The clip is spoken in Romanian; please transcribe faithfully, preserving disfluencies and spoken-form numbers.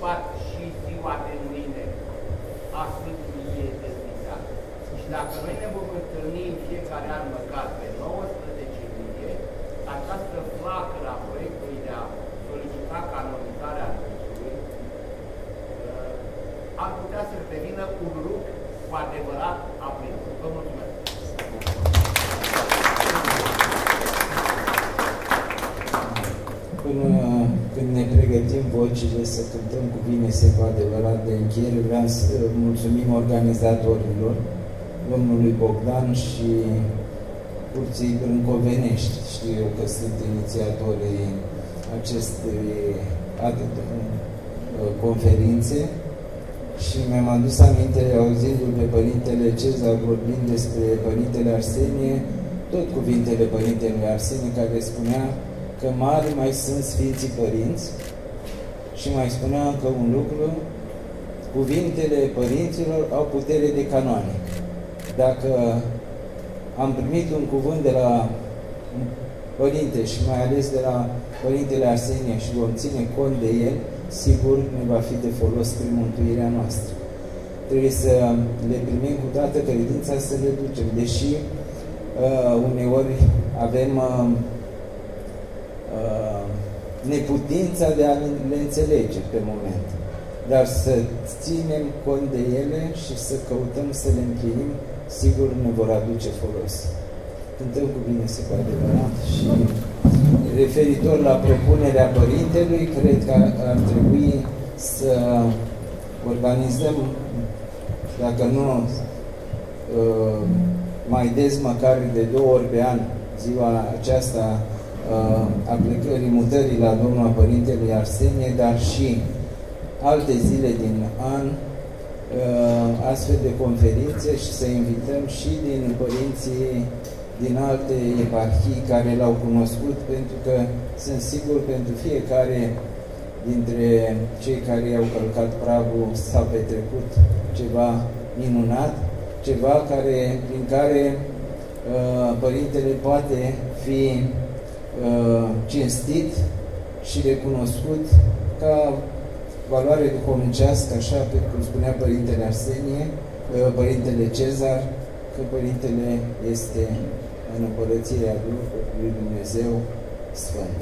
anticipat și ziua de mâine a Sfântului Ierteznița. Și dacă noi ne vom întâlni în fiecare an măcar pe nouăsprezece iulie, această flacără a proiectului de a solicita canonizarea Duhului ar putea să devină un lucru cu adevărat aprins. Vă mulțumesc! Până când ne pregătim vocile să cântăm cuvinte cu adevărat de încheiere, vreau să mulțumim organizatorilor, domnului Bogdan și Curții Brâncovenești. Știu eu că sunt inițiatorii acestei conferințe și mi-am adus aminte, auzindu-l pe Părintele Cezar vorbind despre Părintele Arsenie, tot cuvintele Părintelui Arsenie, care spunea că mari mai sunt Sfinții Părinți și mai spunea încă un lucru: cuvintele părinților au putere de canoane. Dacă am primit un cuvânt de la un părinte și mai ales de la Părintele Arsenie și vom ține cont de el, sigur ne va fi de folos spre mântuirea noastră. Trebuie să le primim cu toată credința, să le ducem, deși uh, uneori avem uh, uh, neputința de a le înțelege pe moment, dar să ținem cont de ele și să căutăm să le împlinim, sigur ne vor aduce folos. Cântăm cu bine să cu adevărat. Și referitor la propunerea Părintelui, cred că ar trebui să organizăm, dacă nu mai des, măcar de două ori pe an, ziua aceasta a plecării, mutării la Domnul Părintelui Arsenie, dar și alte zile din an, astfel de conferințe, și să invităm și din părinții din alte eparhii care l-au cunoscut, pentru că sunt sigur pentru fiecare dintre cei care i-au călcat pragul s-a petrecut ceva minunat, ceva care, prin care uh, Părintele poate fi uh, cinstit și recunoscut ca valoare duhovnicească, așa cum spunea Părintele Arsenie, uh, Părintele Cezar, că Părintele este în Împărățirea lui Dumnezeu Sfânt.